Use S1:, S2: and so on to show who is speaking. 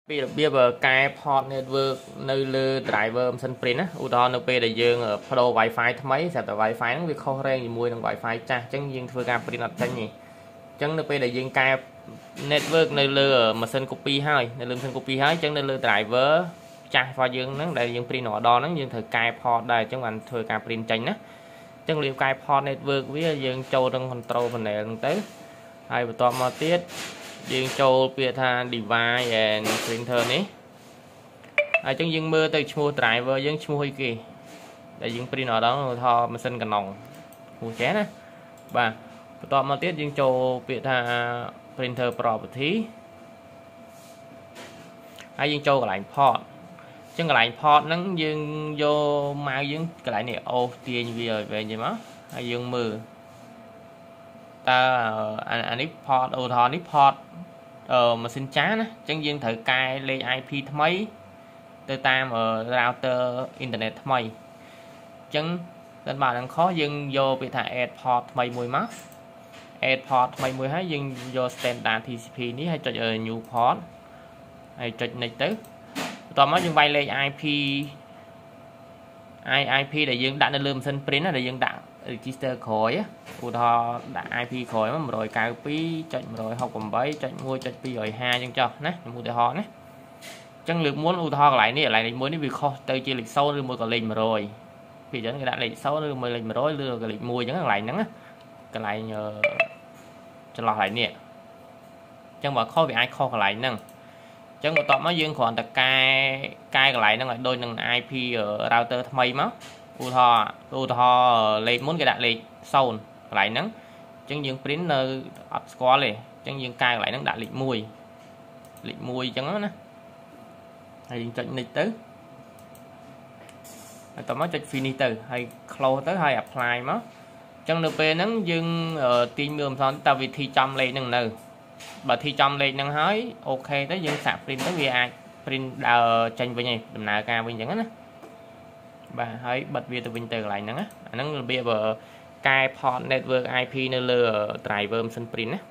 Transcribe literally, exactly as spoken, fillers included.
S1: ពីរបៀបកែ port network នៅលើ driver មិនសិន print ណាឧទាហរណ៍នៅពេលដែលយើងប្ដូរ Wi-Fi ថ្មីស្រាប់តែ Wi-Fi ហ្នឹងវាខុសរ៉េងជាមួយនឹង Wi-Fi ចាស់អញ្ចឹងយើងធ្វើការ print អត់ចេញទេអញ្ចឹងនៅពេលដែលយើងកែ network នៅលើម៉ាស៊ីន copy ហើយនៅលើម៉ាស៊ីន copy ហើយអញ្ចឹងនៅលើ driver ចាស់របស់យើងហ្នឹងដែលយើង print ម្ដងហ្នឹងយើងត្រូវកែ port ដែរអញ្ចឹងបានធ្វើការ print ចេញណាអញ្ចឹងរៀបកែ port network វាយើងចូលក្នុង control panel ហ្នឹងទៅហើយបន្ទាប់មកទៀតយើងចូលពាក្យថា device and printer នេះហើយអញ្ចឹងយើងមើលទៅឈ្មោះ driver យើងឈ្មោះអីគេដែលយើង print អត់ដល់ថាម៉ាស៊ីនកណ្ដុងឈ្មោះចេះណាបាទបន្ទាប់មកទៀតយើងចូលពាក្យថា printer property ហើយយើងចូលកន្លែង port អញ្ចឹងកន្លែង port ហ្នឹងយើងយកម៉ៅយើងកន្លែងនេះអូសទាញវាឲ្យវែងចេញមកហើយយើងមើលតើអានេះ port ឧទាហរណ៍នេះ port អឺម៉ាស៊ីនចាស់ណាអញ្ចឹងយើងត្រូវកែលេខ i p ថ្មីទៅតាម router អ៊ីនធឺណិតថ្មីអញ្ចឹងតែបើនឹងខុសយើងយកពាក្យថា add port ថ្មីមួយមក add port ថ្មីមួយហើយយើងយក standard ที ซี พี នេះហើយចុច new port ហើយចុច next ទៅបន្ទាប់មកយើងវាយលេខ i p i p ដែលយើងដាក់នៅលើម៉ាស៊ីន print ណាដែលយើងដាក់ register ក្រោយឧទាហរណ៍ដាក់ i p ក្រោយមក một chín hai ចុច một sáu tám ចុច mộtចុច hai không hai អញ្ចឹងចុះណាខ្ញុំឧទាហរណ៍ណាអញ្ចឹងលើកមុនឧទាហរណ៍កន្លែងនេះកន្លែងលេខមួយនេះវាខុសទៅជាលេខศูนย์ឬមួយក៏លេខmột trămពីអញ្ចឹងគេដាក់លេខศูนย์ឬមួយលេខmột trămឬក៏លេខមួយអញ្ចឹងកន្លែងហ្នឹងណាកន្លែងចន្លោះកន្លែងនេះអញ្ចឹងបើខុសវាអាចខុសកន្លែងហ្នឹងអញ្ចឹងបន្ទាប់មកយើងគ្រាន់តែកែកែកន្លែងហ្នឹងឲ្យដូចនឹង i p router ថ្មីមកឧទាហរណ៍ឧទាហរណ៍លេខមុនគេដាក់លេខศูนย์កន្លែងហ្នឹងអញ្ចឹងយើង print នៅអត់ស្គាល់ទេអញ្ចឹងយើងកែកន្លែងហ្នឹងដាក់លេខមួយលេខមួយអញ្ចឹងណាហើយយើងចុច next ទៅហើយតោះមកចុច finish ទៅហើយ close ទៅហើយ apply មកអញ្ចឹងនៅពេលហ្នឹងយើងទាញមើលមិនថតើវិធីចំលេខហ្នឹងនៅបើធីចំលេខហ្នឹងហើយអូខេទៅយើងសាក print ទៅវាអាច print ដើរចេញវិញឯងដំណើរការវិញអញ្ចឹងណាបាទហើយបិទវាទៅវិញទៅកន្លែងហ្នឹងណាអាហ្នឹងរបៀបកែ port network i p នៅលើ driver ម៉ាស៊ីន print ណា